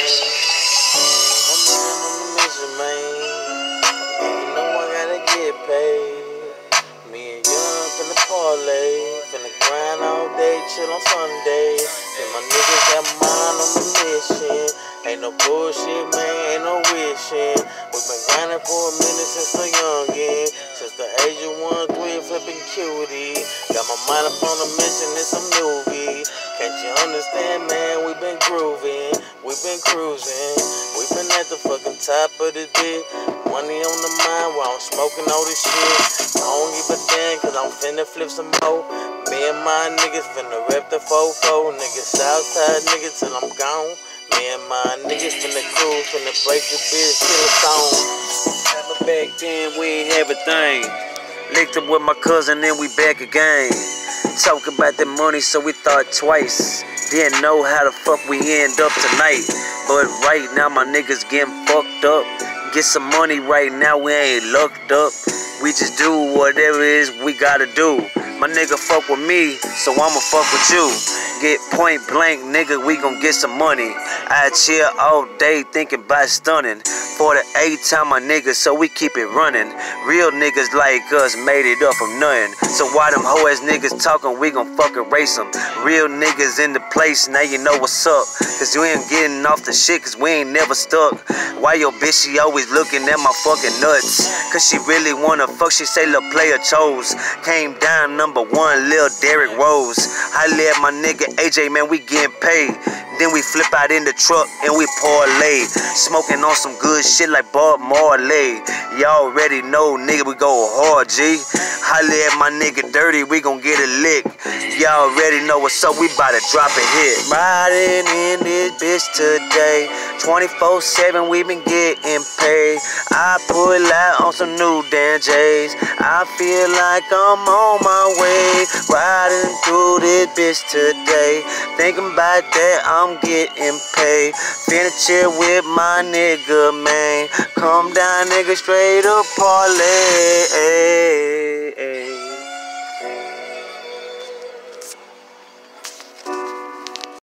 I'm running on the mission, man. Yeah, you know I gotta get paid. Me and Young finna parlay, finna grind all day, chill on Sunday. And my niggas got mine on the mission. Ain't no bullshit, man, ain't no wishing. We been grinding for a minute since a youngin'. Since the age of 1-3, flipping cutie. Got my mind up on a mission, it's a movie. Can't you understand, man? We been grooving, we been cruising. We been at the fucking top of the dick. Money on the mind while I'm smoking all this shit. I don't give a damn, cause I'm finna flip some more. Me and my niggas finna rep the 4-4. Niggas Southside niggas till I'm gone. Me and my niggas finna cruise, finna break the bitch, kill a song. But back then we ain't have a thing. Licked up with my cousin, then we back again. Talk about that money, so we thought twice. Didn't know how the fuck we end up tonight. But right now my niggas getting fucked up. Get some money right now, we ain't locked up. We just do whatever it is we gotta do. My nigga fuck with me, so I'ma fuck with you. Get point blank, nigga, we gon' get some money. I chill all day thinking about stunning. For the 8th time, my niggas, so we keep it running. Real niggas like us made it up from nothing. So why them hoe ass niggas talking, we gon' fucking race them. Real niggas in the place, now you know what's up. Cause we ain't getting off the shit, cause we ain't never stuck. Why your bitch, she always looking at my fucking nuts? Cause she really wanna fuck, she say lil' player chose. Came down #1, lil' Derrick Rose. I let my nigga AJ, man, we getting paid. Then we flip out in the truck and we parlay. Smoking on some good shit like Bob Marley. Y'all already know, nigga, we go hard, G. Holla at my nigga Dirty, we gon' get a lick. Y'all already know what's up, we bout to drop a hit. Riding in this bitch today. 24/7, we been getting paid. I pull out on some new Dan J's. I feel like I'm on my way. Riding through this bitch today. Thinking about that, I'm getting paid. Finna chill with my nigga, man. Come down, nigga, straight up parlay.